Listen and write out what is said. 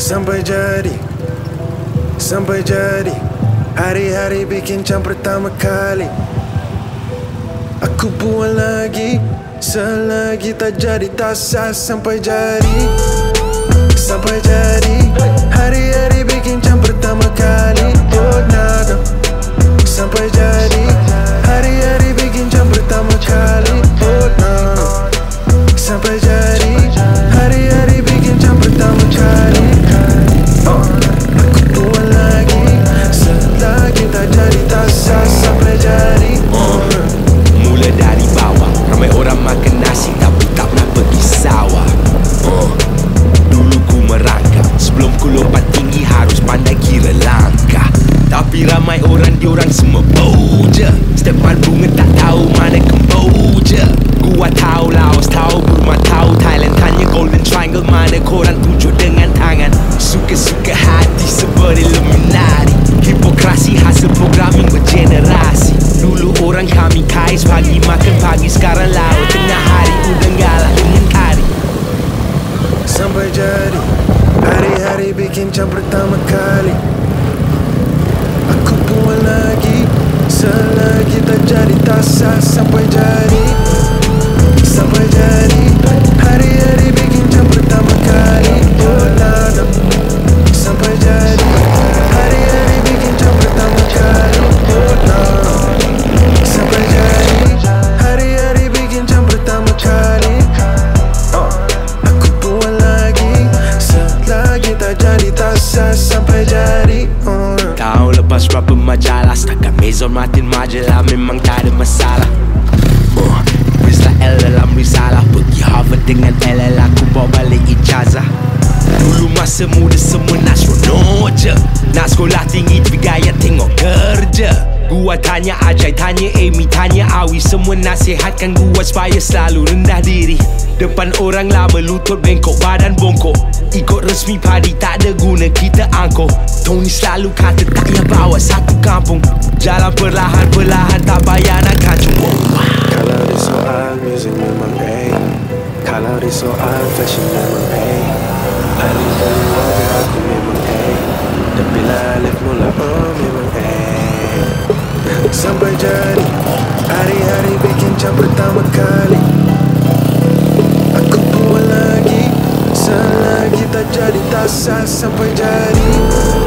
Sampai jadi hari-hari bikin jam pertama kali. Aku buat lagi selagi tak jadi tak sah. Sampai jadi hari-hari bikin jam pertama kali. Oh nada. Sampai jadi hari-hari bikin jam pertama kali. Oh nada. Sampai jadi hari-hari bikin jam pertama kali. Aku buat lagi selagi tak jadi tak sah. Sampai jadi mula dari bawah, ramai orang makan nasi tapi tak pernah pergi sawah. Dulu ku merangkak, sebelum ku lompat tinggi harus pandai kira langkah. Tapi ramai orang, diorang semua bau je. Setepan bunga tak tahu mana kemboja. Gua tahu Laos, tahu Burma, tahu Thailand. Tanya Golden Triangle mana korang tunjuk dengan tangan. Suka-suka hati sebab Illuminati. Hipokrasi hasil programming bergenerasi. Dulu orang kami kais, pagi makan pagi. Sekarang laut tengah hari udang galak dengan kari. Sampai jadi hari-hari bikin jam pertama kali. Aku buat lagi selagi tak jadi tak sah. Sampai jadi hari-hari bikin jam pertama kali. Oh nada. Sampai jadi hari-hari bikin jam pertama kali. Oh nada. Sampai jadi hari-hari bikin jam pertama kali. Aku buat lagi selagi tak jadi tak sah. Sampai jadi tahu lepas berapa majalah, setakat Mezon Martin majalah memang tak ada masalah. Tulislah L dalam risalah, pergi Harvard dengan LL, aku bawa balik ijazah. Dulu masa muda semua nak seronok je, nak sekolah tinggi tapi gaya tengok kerja. Gua tanya Ajay, tanya Amy, tanya Awi, semua nasihatkan gua supaya selalu rendah diri. Depan orang lama lutut bengkok, badan bongkok. Ikut resmi padi tak ada guna kita angkuh. Tony selalu kata tak payah bawa satu kampung. Jalan perlahan-perlahan tak payah nak kancung. Kalau di soal music memang kalau di soal fashion memang paling paling wajah aku memang dan bila lift mula memang sampai jadi hari-hari bikin jam pertama kali. Aku buat lagi selagi tak jadi tak sah. Sampai jadi